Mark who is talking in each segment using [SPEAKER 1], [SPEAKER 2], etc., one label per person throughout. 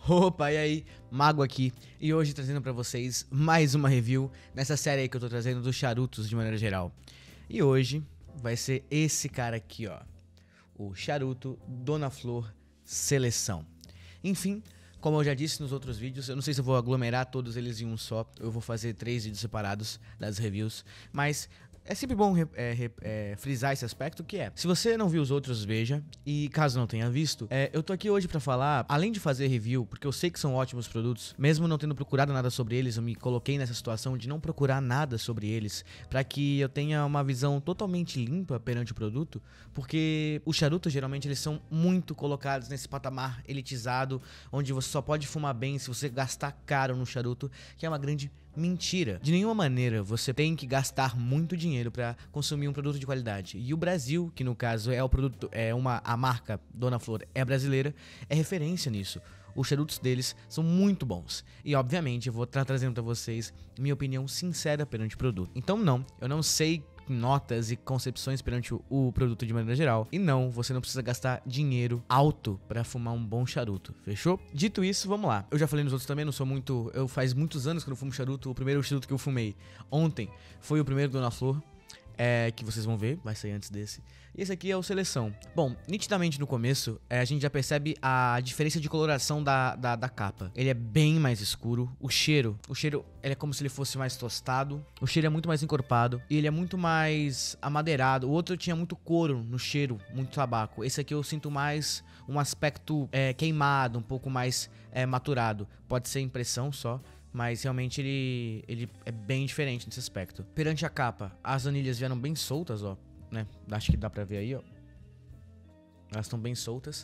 [SPEAKER 1] Opa, e aí? Mago aqui, e hoje trazendo pra vocês mais uma review nessa série aí que eu tô trazendo dos charutos de maneira geral. E hoje vai ser esse cara aqui, ó, o charuto Dona Flor Seleção. Enfim, como eu já disse nos outros vídeos, eu não sei se eu vou aglomerar todos eles em um só, eu vou fazer 3 vídeos separados das reviews, mas é sempre bom frisar esse aspecto que é, se você não viu os outros, veja, e caso não tenha visto, eu tô aqui hoje pra falar, além de fazer review, porque eu sei que são ótimos produtos, mesmo não tendo procurado nada sobre eles, eu me coloquei nessa situação de não procurar nada sobre eles, pra que eu tenha uma visão totalmente limpa perante o produto, porque os charutos geralmente eles são muito colocados nesse patamar elitizado, onde você só pode fumar bem se você gastar caro no charuto, que é uma grande mentira. De nenhuma maneira você tem que gastar muito dinheiro para consumir um produto de qualidade. E o Brasil, que no caso é o produto, a marca Dona Flor é brasileira, é referência nisso. Os charutos deles são muito bons. E obviamente eu vou estar trazendo para vocês minha opinião sincera perante o produto. Então eu não sei notas e concepções perante o produto de maneira geral. E não, você não precisa gastar dinheiro alto pra fumar um bom charuto, fechou? Dito isso, vamos lá. Eu já falei nos outros também, não sou muito... faz muitos anos que eu não fumo charuto. O primeiro charuto que eu fumei ontem foi o primeiro Dona Flor. Que vocês vão ver, vai sair antes desse. E esse aqui é o Seleção. Bom, nitidamente no começo, a gente já percebe a diferença de coloração da capa. Ele é bem mais escuro. O cheiro, ele é como se ele fosse mais tostado. O cheiro é muito mais encorpado. E ele é muito mais amadeirado. O outro tinha muito couro no cheiro, muito tabaco. Esse aqui eu sinto mais um aspecto queimado, um pouco mais maturado. Pode ser impressão só, mas realmente ele é bem diferente nesse aspecto. Perante a capa, as anilhas vieram bem soltas, ó, né? Acho que dá pra ver aí, ó. Elas estão bem soltas.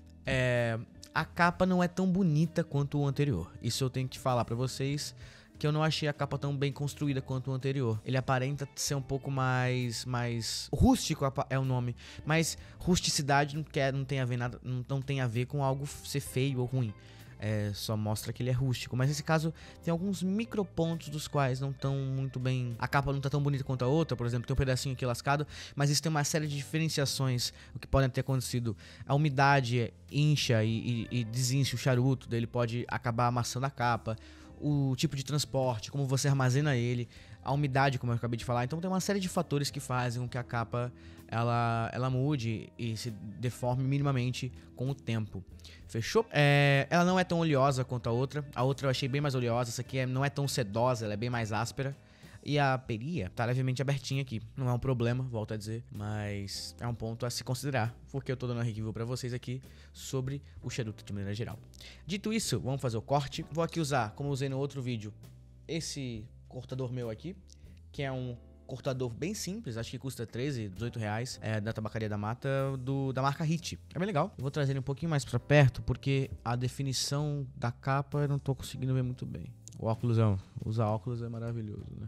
[SPEAKER 1] A capa não é tão bonita quanto o anterior. Isso eu tenho que falar pra vocês, que eu não achei a capa tão bem construída quanto o anterior. Ele aparenta ser um pouco mais rústico é o nome, mas rusticidade não tem a ver nada, não tem a ver com algo ser feio ou ruim. Só mostra que ele é rústico. Mas nesse caso tem alguns micropontos dos quais não estão muito bem. A capa não tá tão bonita quanto a outra. Por exemplo, tem um pedacinho aqui lascado, mas isso tem uma série de diferenciações o que podem ter acontecido. A umidade incha e desincha o charuto, daí ele pode acabar amassando a capa. O tipo de transporte, como você armazena ele, a umidade, como eu acabei de falar. Então tem uma série de fatores que fazem com que a capa ela mude e se deforme minimamente com o tempo. Fechou? Ela não é tão oleosa quanto a outra. A outra eu achei bem mais oleosa. Essa aqui não é tão sedosa, ela é bem mais áspera. E a peria tá levemente abertinha aqui. Não é um problema, volto a dizer, mas é um ponto a se considerar, porque eu tô dando a review pra vocês aqui sobre o charuto de maneira geral. Dito isso, vamos fazer o corte. Vou aqui usar, como eu usei no outro vídeo, esse cortador meu aqui, que é um cortador bem simples, acho que custa 13, 18 reais, da Tabacaria da Mata, da marca Hit. É bem legal. Eu vou trazer ele um pouquinho mais pra perto, porque a definição da capa eu não tô conseguindo ver muito bem. O óculosão, usar óculos é maravilhoso, né?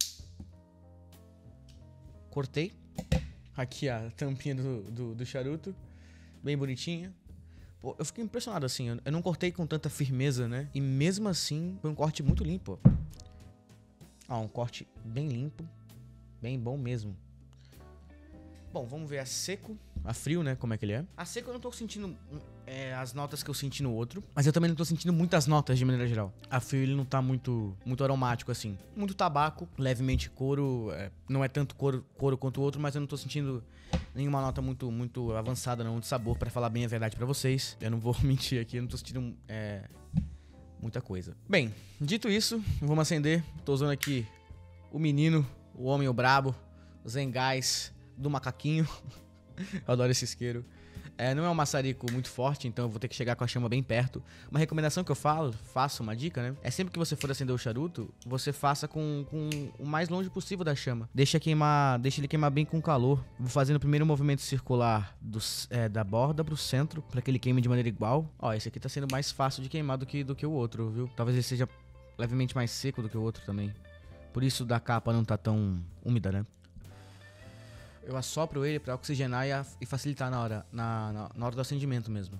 [SPEAKER 1] Cortei. Aqui a tampinha do charuto. Bem bonitinha. Pô, eu fiquei impressionado assim. Eu não cortei com tanta firmeza, né? E mesmo assim, foi um corte muito limpo. Ó, um corte bem limpo. Bem bom mesmo. Bom, vamos ver a seco. A frio, né? Como é que ele é. A seco eu não tô sentindo as notas que eu senti no outro. Mas eu também não tô sentindo muitas notas de maneira geral. A frio ele não tá muito aromático assim. Muito tabaco, levemente couro. Não é tanto couro quanto o outro, mas eu não tô sentindo nenhuma nota muito avançada não, de sabor, pra falar bem a verdade pra vocês. Eu não vou mentir aqui, eu não tô sentindo muita coisa. Bem, dito isso, vamos acender. Tô usando aqui o menino, o homem, o brabo, o Zengás do macaquinho. Eu adoro esse isqueiro. Não é um maçarico muito forte, então eu vou ter que chegar com a chama bem perto. Uma recomendação que eu faço, uma dica, né? É sempre que você for acender o charuto, você faça com o mais longe possível da chama. Deixa ele queimar bem com calor. Vou fazendo o primeiro movimento circular da borda pro centro, para que ele queime de maneira igual. Ó, esse aqui tá sendo mais fácil de queimar do que o outro, viu? Talvez ele seja levemente mais seco do que o outro também. Por isso da capa não tá tão úmida, né? Eu assopro ele pra oxigenar e facilitar na hora do acendimento mesmo.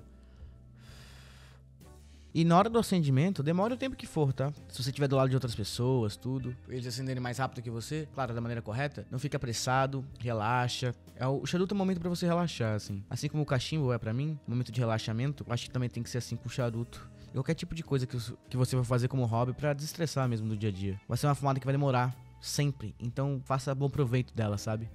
[SPEAKER 1] E na hora do acendimento, demora o tempo que for, tá? Se você estiver do lado de outras pessoas, tudo, eles acenderem mais rápido que você, claro, da maneira correta, não fica apressado, relaxa. O charuto é um momento pra você relaxar, assim. Assim como o cachimbo é pra mim, momento de relaxamento, eu acho que também tem que ser assim com o charuto. e qualquer tipo de coisa que você vai fazer como hobby pra desestressar mesmo do dia a dia. Vai ser uma fumada que vai demorar sempre, então faça bom proveito dela, sabe?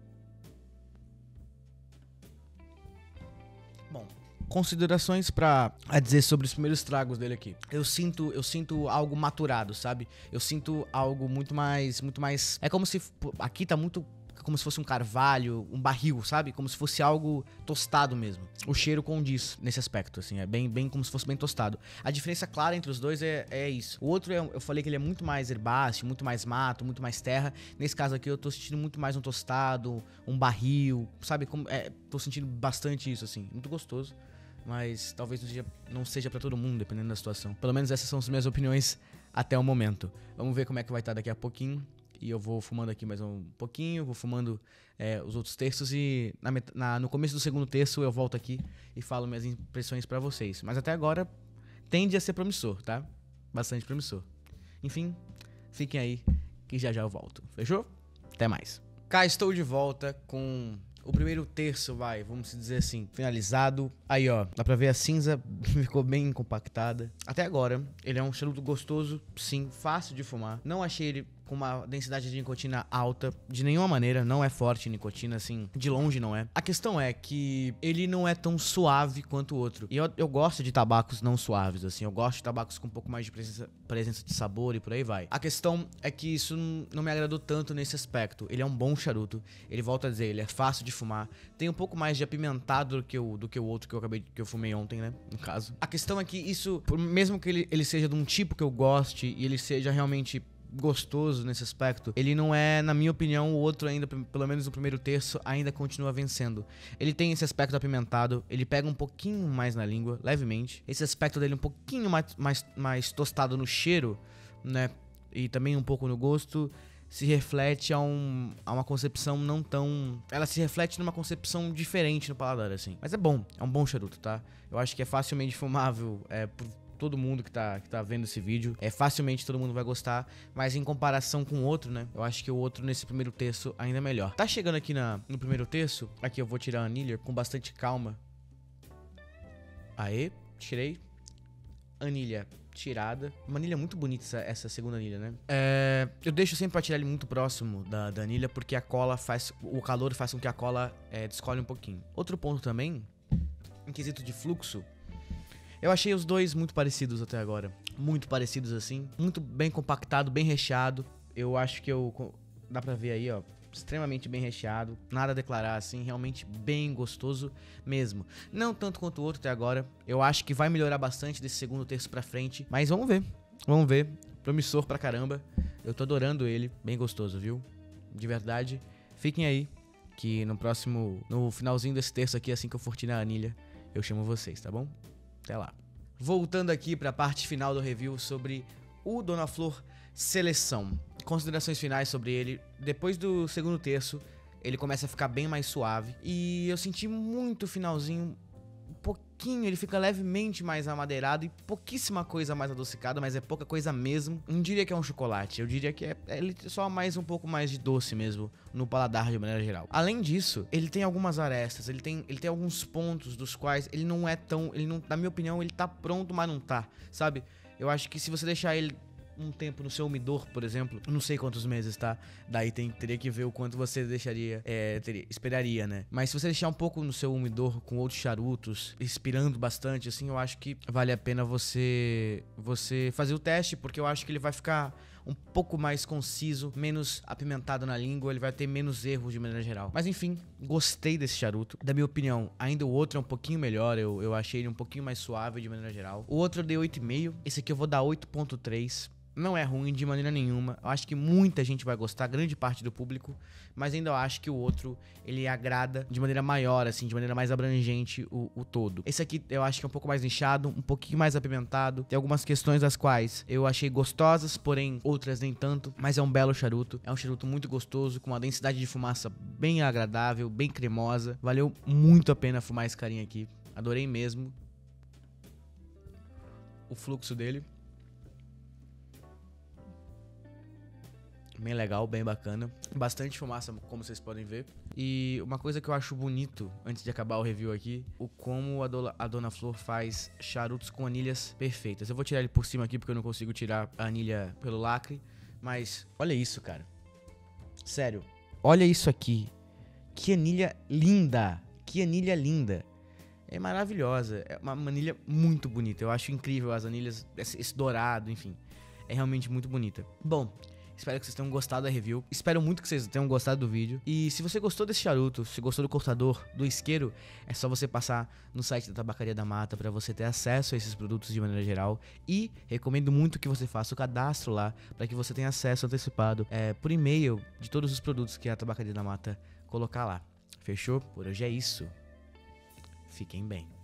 [SPEAKER 1] Bom, considerações a dizer sobre os primeiros tragos dele aqui. Eu sinto algo maturado, sabe? Eu sinto algo muito mais, é como se aqui tá muito como se fosse um carvalho, um barril, sabe? Como se fosse algo tostado mesmo. O cheiro condiz nesse aspecto, assim, é bem como se fosse bem tostado. A diferença clara entre os dois é isso. O outro, eu falei que ele é muito mais herbáceo, muito mais mato, muito mais terra. Nesse caso aqui, eu tô sentindo muito mais um tostado, um barril, sabe? Tô sentindo bastante isso, assim, muito gostoso. Mas talvez não seja pra todo mundo, dependendo da situação. Pelo menos essas são as minhas opiniões até o momento. Vamos ver como é que vai estar daqui a pouquinho. E eu vou fumando aqui mais um pouquinho, vou fumando os outros terços e no começo do segundo terço eu volto aqui e falo minhas impressões pra vocês. Mas até agora tende a ser promissor, tá? Bastante promissor. Enfim, fiquem aí que já eu volto. Fechou? Até mais. Cá estou de volta com o primeiro terço, vamos dizer assim, finalizado. Aí, ó, dá pra ver a cinza ficou bem compactada. Até agora, ele é um charuto gostoso, sim, fácil de fumar. Não achei ele com uma densidade de nicotina alta, de nenhuma maneira, não é forte nicotina, assim, de longe não é. A questão é que ele não é tão suave quanto o outro. E eu gosto de tabacos não suaves, assim, eu gosto de tabacos com um pouco mais de presença de sabor e por aí vai. A questão é que isso não me agradou tanto nesse aspecto. Ele é um bom charuto, ele volta a dizer, ele é fácil de fumar, tem um pouco mais de apimentado do que o outro que eu fumei ontem, né, no caso. A questão é que isso, mesmo que ele seja de um tipo que eu goste e ele seja realmente gostoso nesse aspecto, ele não é, na minha opinião, o outro ainda, pelo menos no primeiro terço, ainda continua vencendo. Ele tem esse aspecto apimentado, ele pega um pouquinho mais na língua, levemente. Esse aspecto dele um pouquinho mais tostado no cheiro, né, e também um pouco no gosto, se reflete a uma concepção não tão... Ela se reflete numa concepção diferente no paladar, assim. Mas é um bom charuto, tá? Eu acho que é facilmente fumável, por todo mundo que tá vendo esse vídeo. Facilmente todo mundo vai gostar, mas em comparação com o outro, né? Eu acho que o outro nesse primeiro terço ainda é melhor. Tá chegando aqui no primeiro terço, aqui eu vou tirar a anilha com bastante calma. Aê, tirei. Anilha tirada. Uma anilha muito bonita essa segunda anilha, né? Eu deixo sempre pra tirar ele muito próximo da anilha, porque a cola o calor faz com que a cola descolhe um pouquinho. Outro ponto também, em quesito de fluxo, eu achei os dois muito parecidos até agora. Muito parecidos assim. Muito bem compactado, bem recheado. Eu acho que dá pra ver aí, ó. Extremamente bem recheado. Nada a declarar assim. Realmente bem gostoso mesmo. Não tanto quanto o outro até agora. Eu acho que vai melhorar bastante desse segundo terço pra frente. Mas vamos ver. Vamos ver. Promissor pra caramba. Eu tô adorando ele. Bem gostoso, viu? De verdade. Fiquem aí. Que no finalzinho desse terço aqui, assim que eu for tirar a anilha, eu chamo vocês, tá bom? Até lá. Voltando aqui para a parte final do review sobre o Dona Flor Seleção. Considerações finais sobre ele. Depois do segundo terço, ele começa a ficar bem mais suave. E eu senti muito finalzinho, um pouquinho, ele fica levemente mais amadeirado e pouquíssima coisa mais adocicada, mas é pouca coisa mesmo. Não diria que é um chocolate, eu diria que ele só mais um pouco mais de doce mesmo no paladar de maneira geral. Além disso, ele tem algumas arestas, ele tem alguns pontos dos quais ele não, na minha opinião, ele tá pronto, mas não tá, sabe? Eu acho que se você deixar ele um tempo no seu umidor, por exemplo, não sei quantos meses, tá? Daí teria que ver o quanto você esperaria, né? Mas se você deixar um pouco no seu umidor com outros charutos, respirando bastante, assim, eu acho que vale a pena você fazer o teste, porque eu acho que ele vai ficar um pouco mais conciso, menos apimentado na língua, ele vai ter menos erros de maneira geral. Mas enfim, gostei desse charuto. Da minha opinião, ainda o outro é um pouquinho melhor, eu achei ele um pouquinho mais suave de maneira geral. O outro eu dei 8,5, esse aqui eu vou dar 8,3. Não é ruim de maneira nenhuma. Eu acho que muita gente vai gostar, grande parte do público. Mas ainda eu acho que o outro, ele agrada de maneira maior, assim, de maneira mais abrangente o todo. Esse aqui eu acho que é um pouco mais nichado, um pouquinho mais apimentado. Tem algumas questões das quais eu achei gostosas, porém outras nem tanto. Mas é um belo charuto. É um charuto muito gostoso, com uma densidade de fumaça bem agradável, bem cremosa. Valeu muito a pena fumar esse carinha aqui. Adorei mesmo o fluxo dele. Bem legal, bem bacana. Bastante fumaça, como vocês podem ver. E uma coisa que eu acho bonito, antes de acabar o review aqui, o como a Dona Flor faz charutos com anilhas perfeitas. Eu vou tirar ele por cima aqui porque eu não consigo tirar a anilha pelo lacre. Mas olha isso, cara. Sério, olha isso aqui. Que anilha linda. Que anilha linda. É maravilhosa. É uma anilha muito bonita. Eu acho incrível as anilhas, esse dourado, enfim. É realmente muito bonita. Bom, espero que vocês tenham gostado da review. Espero muito que vocês tenham gostado do vídeo. E se você gostou desse charuto, se gostou do cortador, do isqueiro, é só você passar no site da Tabacaria da Mata para você ter acesso a esses produtos de maneira geral. E recomendo muito que você faça o cadastro lá para que você tenha acesso antecipado por e-mail de todos os produtos que a Tabacaria da Mata colocar lá. Fechou? Por hoje é isso. Fiquem bem.